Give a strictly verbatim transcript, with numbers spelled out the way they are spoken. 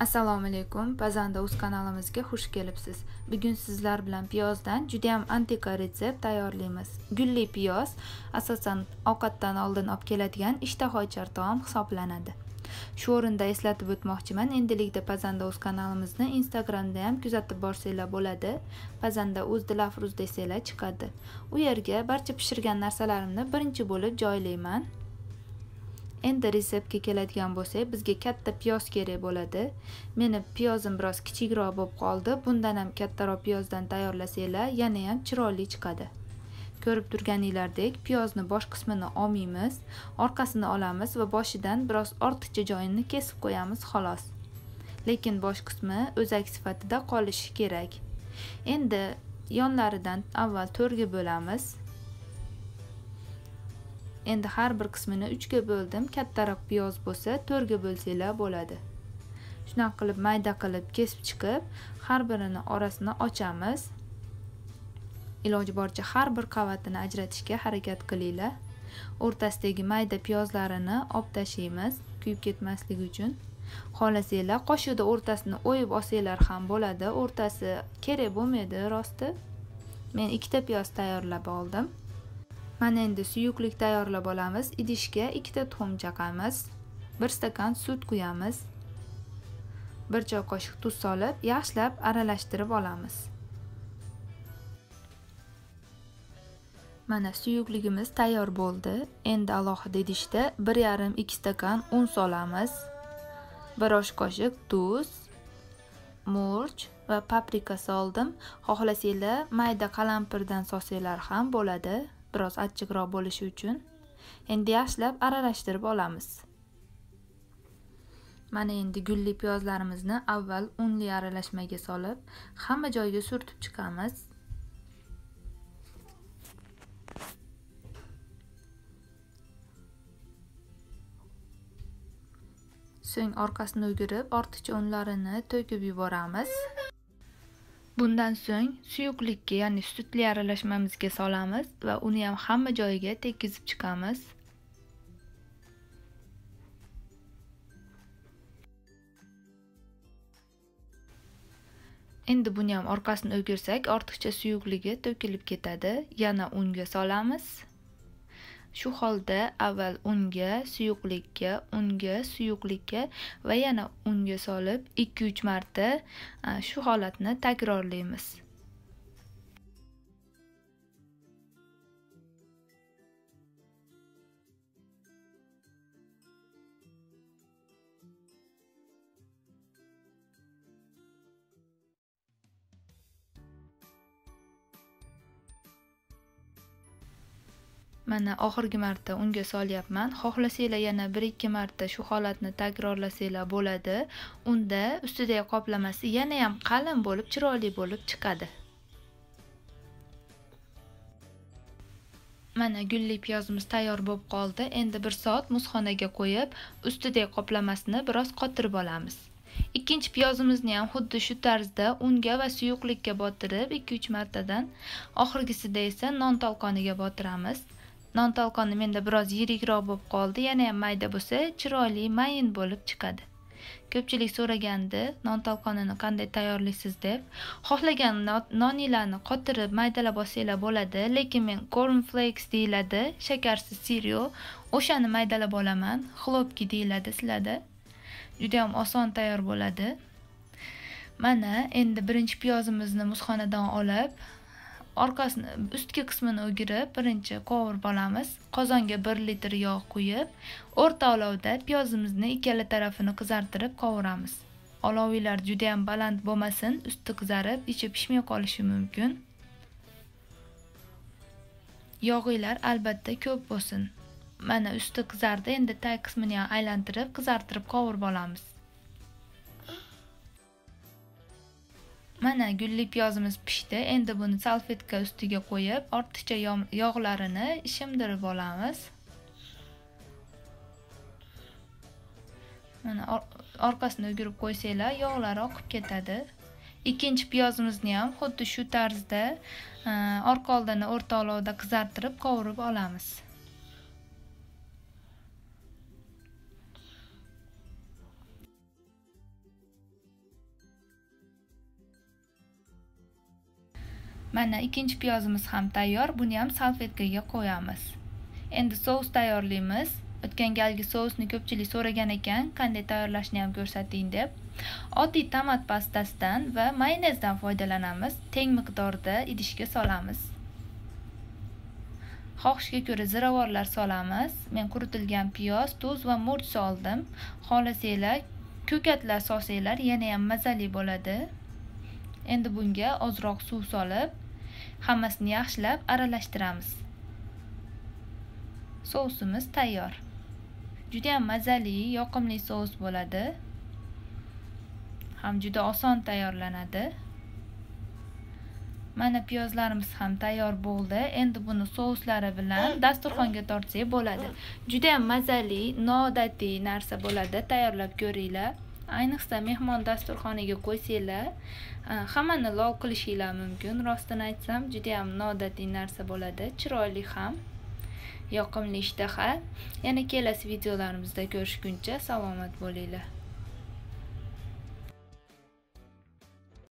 Assalomu alaykum, Pazanda uz kanalimizga xush kelibsiz. Bugun sizlar bilan piyozdan juda ham antiqa retsept tayyorlaymiz. Gulli piyoz asosan ovqatdan oldin olib keladigan ishtahoychar taom hisoblanadi. Shu o'rinda eslatib o'tmoqchiman, endilikda Pazanda uz kanalimizni Instagramda ham kuzatib borsanglar bo'ladi. Pazanda uz dilafruz desanglar chiqadi. U yerga barcha pishirgan narsalarimni birinchi bo'lib joylayman. Endi reseptga keladigan bo'lsak, bizga katta piyoz kerak bo'ladi. Meni piyozim biroz kichikroq bo'lib qoldi. Bundan ham kattaroq piyozdan tayyorlasanglar, yana ham chiroyli chiqadi. Ko'rib turganinglardek, piyozni bosh qismini olmaymiz, orqasini olamiz va boshidan biroz ortiqcha joyini kesib qo'yamiz xolos. Lekin bosh qismi o'zak sifatida qolishi kerak. Endi yonlaridan avval to'rtga bo'lamiz. Endi har bir qismini uchga bo'ldim. Kattaroq piyoz bo'lsa to'rtga bo'lsanglar bo'ladi. Shunaqa qilib mayda qilib kesib chiqib, har birini orasini ochamiz. Iloji boricha har bir qavatini ajratishga harakat qilinglar. O'rtasidagi mayda piyozlarini olib tashlaymiz, kuyib ketmasligi uchun. Xohlasanglar qoshiqda o'rtasini o'yib olsanglar ham bo'ladi. O'rtasi kerak bo'lmaydi rosti. Men ikkita piyoz tayyorlab oldim. Mana endi suyuqlik tayyorlab olamiz. Idishga ikkita tuxum chaqamiz, bir stakan sut quyamiz, bir choy qoshiq tuz solib, yaxshilab aralashtirib olamiz. Mana suyuqligimiz tayyor bo'ldi. Endi alohida idishda bir yarim ikki stakan un solamiz, bir osh qoshiq tuz, murch va paprika soldim. Xohlasanglar mayda qalampirdan solsanglar ham bo'ladi. Biroz achchiqroq bo'lishi uchun. Endi yaxshilab aralashtirib olamiz. Mana endi gulli piyozlarimizni avval unli aralashmaga solib, hamma joyiga surtib chiqamiz. So'ng orqasini o'girib, ortiqcha unlarini to'kib yuboramiz. Bundan so'ng suyuqlikka, ya'ni sutli aralashmamizga solamiz va uni ham hamma joyiga tekizib chiqamiz. Endi buni ham orqasini o'girsak, ortiqcha suyuqligi to'kilib ketadi. Yana unga solamiz. Shu holda avval unga, suyuqlikka, unga, suyuqlikka va yana unga solib ikki uch marta shu holatni takrorlaymiz. Mana oxirgi marta unga solyapman. Xohlasanglar yana bir ikki marta shu holatni takrorlasanglar bo'ladi. Unda ustidagi qoplamasi yana ham qalin bo'lib, chiroyli bo'lib chiqadi. Mana gulli piyozimiz tayyor bo'lib qoldi. Endi bir soat muzxonaga qo'yib, ustidagi qoplamasini biroz qotirib olamiz. Ikkinchi piyozimizni ham xuddi shu tarzda unga va suyuqlikka botirib ikki uch martadan, oxirgisida esa non talqoniga botiramiz. Non talqoni menda biroz yirikroq bo'lib qoldi. Yana ham mayda bo'lsa, chiroyli, mayin bo'lib chiqadi. Ko'pchilik so'ragandi, non talqonini qanday tayyorlaysiz deb. Xohlagan noninglarni qotirib maydalab olsanglar bo'ladi, lekin men cornflakes deyiladi, shakarsiz cereal, o'shani maydalab olaman. Xlopki deyiladi sizlarda. Juda ham oson tayyor bo'ladi. Mana endi birinchi piyozimizni muzxonadan olib, orqasini, ustki qismini o'girib, birinchi qovurib olamiz. Qozonga bir litr yog' quyib, o'rta olovda piyozimizni ikkala tarafini qizartirib qovuramiz. Olovlar juda ham baland bo'lmasin, usti qizarib, ichi pishmay qolishi mumkin. Yog'lar albatta ko'p bo'lsin. Mana usti qizardi, endi tag qismini ham aylantirib, qizartirib qovurib olamiz. Mana gulli piyozimiz pishdi. Endi buni salfetka ustiga qo'yib, ortiqcha yog'larini shimdirib olamiz. Mana orqasini o'girib qo'ysanglar, yog'lari oqib ketadi. Ikkinchi piyozimizni ham xuddi shu tarzda orqa oldini o'rta olovda qizartirib qovurib olamiz. Mana ikkinchi piyozimiz ham tayyor. Buni ham salfetkaga qo'yamiz. Endi sous tayyorlaymiz. O'tgan galgi sousni ko'pchilik so'ragan ekan, qanday tayyorlashni ham ko'rsating deb. Oddiy tomat pastasidan va mayonezdan foydalanamiz. Teng miqdorda idishga solamiz. Xohishga ko'ra ziravorlar solamiz. Men quritilgan piyoz, tuz va murch soldim. Xohlasanglar ko'katlar solsanglar yana ham mazali bo'ladi. Endi bunga ozroq suv solib, hammasini yaxshilab aralashtiramiz. Sousimiz tayyor. Juda ham mazali, yoqimli sous bo'ladi. Ham juda oson tayyorlanadi. Mana piyozlarimiz ham tayyor bo'ldi. Endi buni souslari bilan dasturxonga tortsak bo'ladi. Juda ham mazali, noodatiy narsa bo'ladi. Tayyorlab ko'ringlar. Ayniqsa mehmon dasturxoniga qo'ysanglar, hammani lol qilishinglar mumkin. Rostini aytsam, juda ham noodatiy narsa bo'ladi. Chiroyli ham, yoqimli ishtaha. Yana kelasi videolarimizda ko'rishguncha salomat bo'linglar.